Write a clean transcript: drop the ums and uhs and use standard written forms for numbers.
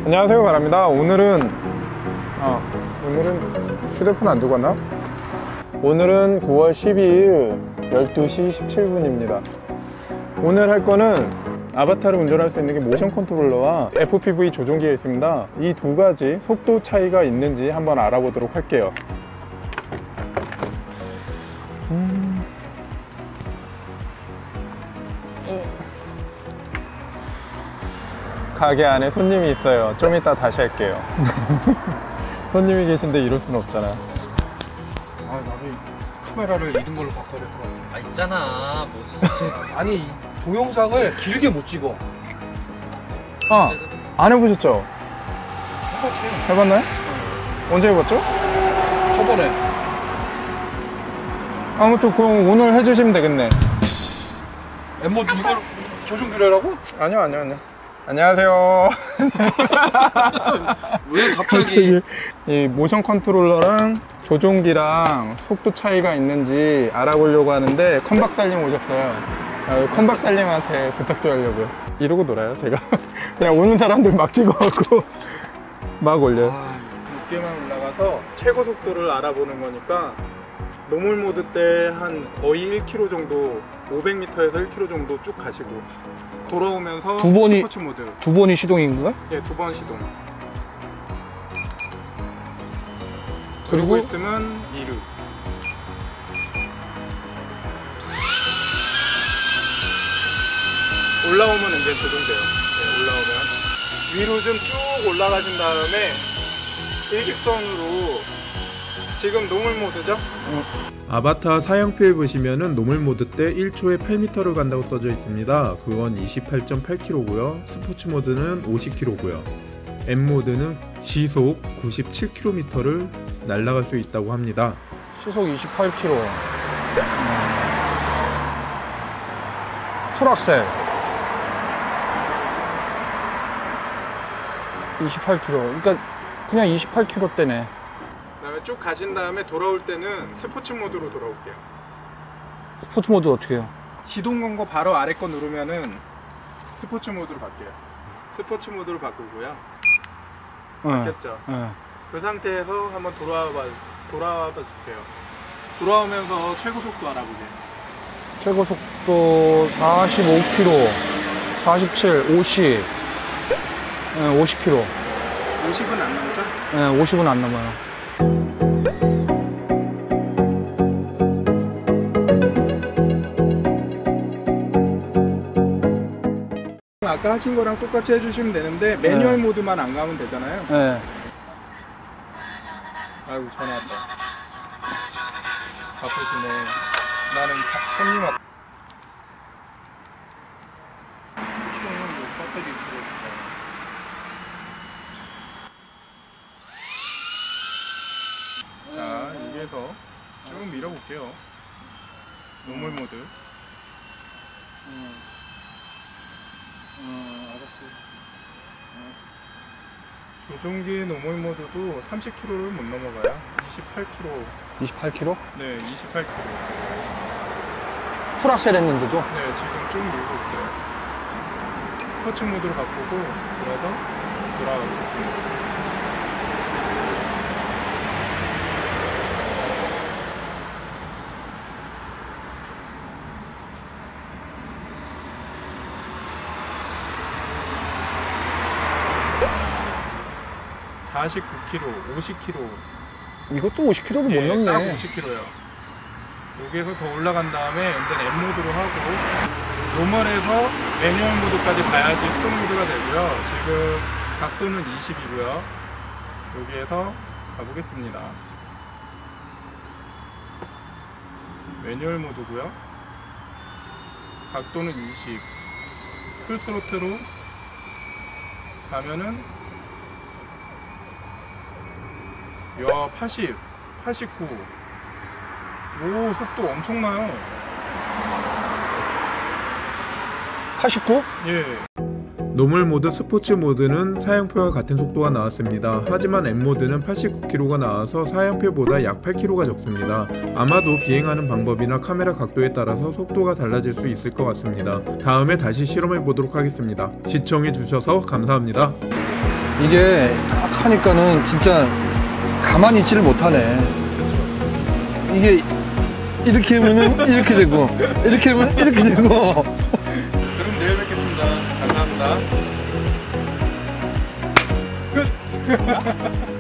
안녕하세요, 가라입니다. 오늘은 휴대폰 안 들고 왔나? 오늘은 9월 12일 12시 17분입니다 오늘 할 거는 아바타를 운전할 수 있는 게 모션 컨트롤러와 FPV 조종기가 있습니다. 이 두 가지 속도 차이가 있는지 한번 알아보도록 할게요. 가게 안에 손님이 있어요. 좀 이따 다시 할게요. 손님이 계신데 이럴 순 없잖아. 나도 카메라를 이런 걸로 바꿔야 될 것 같아. 있잖아 무슨 아니 동영상을 길게 못 찍어. 안 해보셨죠? 해봤지. 해봤나요? 언제 해봤죠? 저번에. 아무튼 그럼 오늘 해주시면 되겠네. 뭐 이걸 조종기라고? 아니요. 안녕하세요. 왜 갑자기? 이 모션 컨트롤러랑 조종기랑 속도 차이가 있는지 알아보려고 하는데 컨박살님 오셨어요. 컨박살님한테 부탁 좀 하려고요. 이러고 놀아요 제가. 그냥 오는 사람들 막 찍어갖고 막 올려요. 높게만 올라가서 최고 속도를 알아보는 거니까 노멀 모드 때 한 거의 1km 정도, 500m에서 1km 정도 쭉 가시고 돌아오면서 스포츠 모드. 두 번이 시동인 거야? 예, 2번 시동. 그리고 있으면 2루. 올라오면 이제 조종돼요. 네, 올라오면 위로 좀 쭉 올라가신 다음에 일직선으로 지금 노멀 모드죠? 아바타 사양표에 보시면은 노멀 모드 때 1초에 8m를 간다고 떠져 있습니다. 그건 28.8km고요. 스포츠 모드는 50km고요. M 모드는 시속 97km를 날아갈 수 있다고 합니다. 시속 28km. 풀악셀 28km. 그러니까 그냥 28km대네. 그다음에 쭉 가신 다음에 돌아올 때는 스포츠 모드로 돌아올게요. 스포츠 모드 어떻게 해요? 시동 건 거 바로 아래 거 누르면은 스포츠 모드로 바뀌어요. 스포츠 모드로 바꾸고요. 바뀌었죠? 네. 그 상태에서 한번 돌아와 봐 주세요. 돌아오면서 최고 속도 알아보게. 최고 속도 45km, 47, 50, 50km. 50은 안 넘죠? 네, 50은 안 넘어요. 아까 하신 거랑 똑같이 해주시면 되는데 매뉴얼 모드만 안 가면 되잖아요. 네. 아이고 전화 왔다. 바쁘시네. 나는 손님 왔다. 자, 여기에서 쭉 밀어볼게요. 노멀 모드. 조종기 노멀 모드도 30km를 못 넘어가요. 28km. 28km? 네, 28km. 풀악셀 했는데도? 네, 지금 쭉 밀고 있어요. 스포츠 모드로 바꾸고 돌아서 돌아가고 있습니다. 49km, 50km. 이것도 50km도 못 넘네. 딱 50km요. 여기에서 더 올라간 다음에 이제 M 모드로 하고 노멀에서 매뉴얼 모드까지 가야지 스톱 모드가 되고요. 지금 각도는 20이고요. 여기에서 가보겠습니다. 매뉴얼 모드고요. 각도는 20. 풀스로트로 가면은 야, 80, 89. 오, 속도 엄청나요. 89? 예. 노멀 모드, 스포츠 모드는 사양표와 같은 속도가 나왔습니다. 하지만 M 모드는 89km가 나와서 사양표보다 약 8km가 적습니다. 아마도 비행하는 방법이나 카메라 각도에 따라서 속도가 달라질 수 있을 것 같습니다. 다음에 다시 실험해 보도록 하겠습니다. 시청해 주셔서 감사합니다. 이게 딱 하니까는 진짜 가만히 있지를 못하네. 이게 이렇게 하면은 이렇게 되고, 이렇게 하면 이렇게 되고. 그럼 내일 뵙겠습니다. 감사합니다. 끝!